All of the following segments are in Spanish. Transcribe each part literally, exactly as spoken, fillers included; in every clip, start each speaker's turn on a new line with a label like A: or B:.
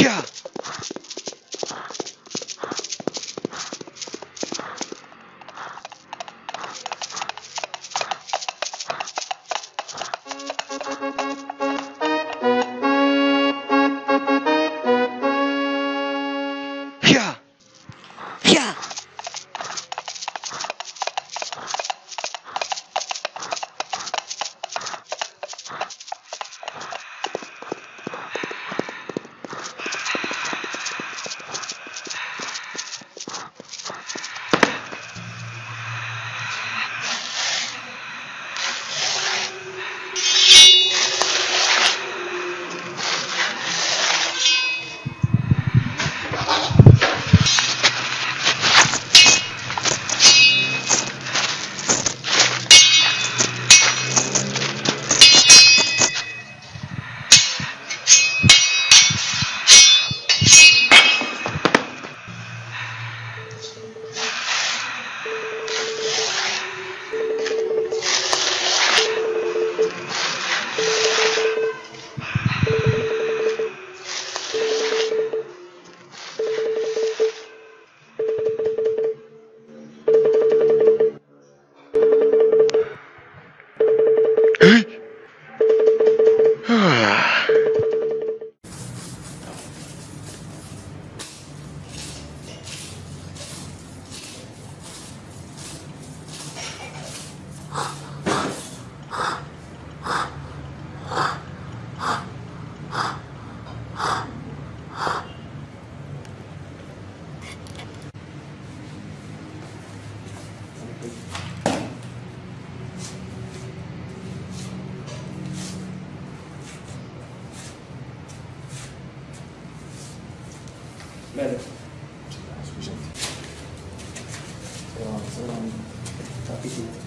A: Yeah. Yeah. Yeah.
B: Bene. Scusate. Però sono appetito.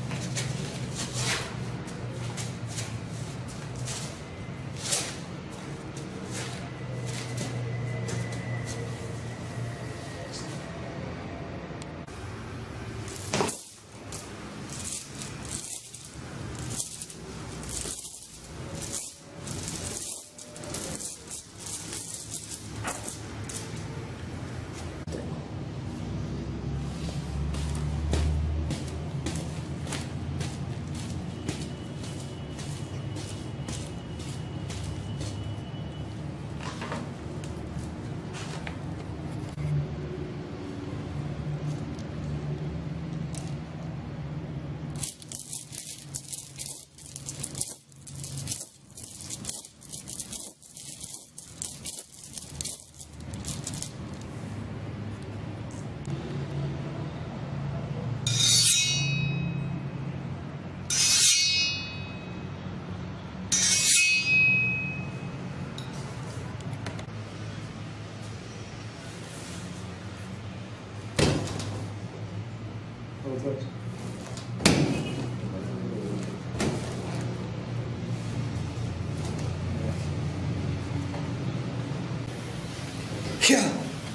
A: Yeah.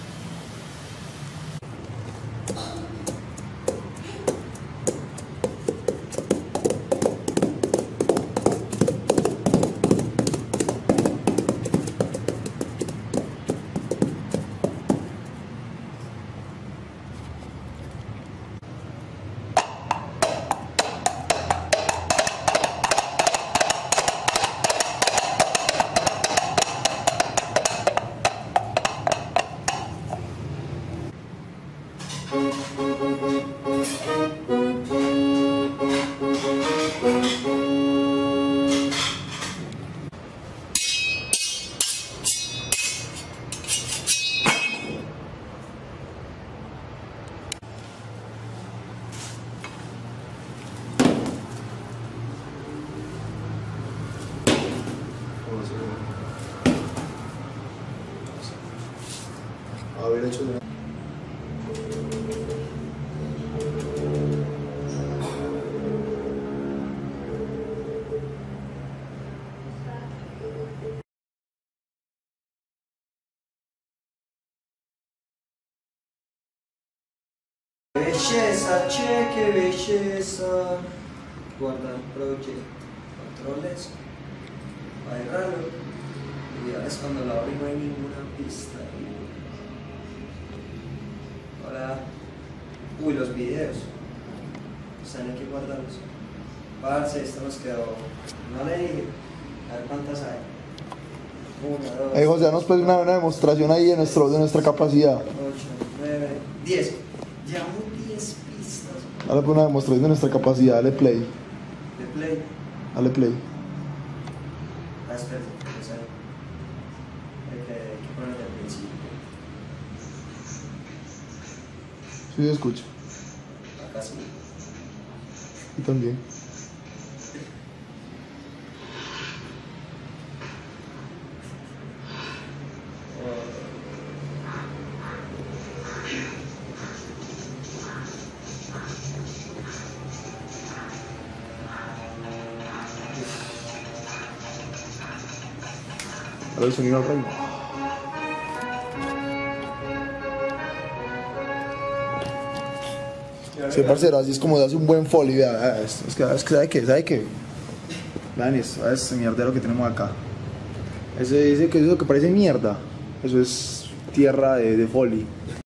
B: Haber hecho una...
C: Bellezza, c'è che bellezza. Guarda il project, controles, vai raro, y ya es es cuando la abro y no hay ninguna pista. Hola. Uy, los videos. Están aquí guardados. Parce, esto nos quedó. No le dije. A ver cuántas hay. Una, dos.
D: Eh, José, nos puede una, una demostración ahí de, nuestro, de nuestra capacidad.
C: ocho, nueve, diez. Llevamos diez pistas.
D: Dale pues una demostración de nuestra capacidad, dale play.
C: De play.
D: Dale play.
C: Ah, espérate, o sea, hay que, hay que ponerle al principio.
D: Sí, yo escucho.
C: Acá sí.
D: Y también. Dale el sonido al rey. Sí, parcero, así es como se hace un buen foley, vea, vea, es, es que, es que, ¿sabe qué? ¿Sabe qué? Vean esto, ese mierdero que tenemos acá. Ese, ese que eso que parece mierda, eso es tierra de, de foley.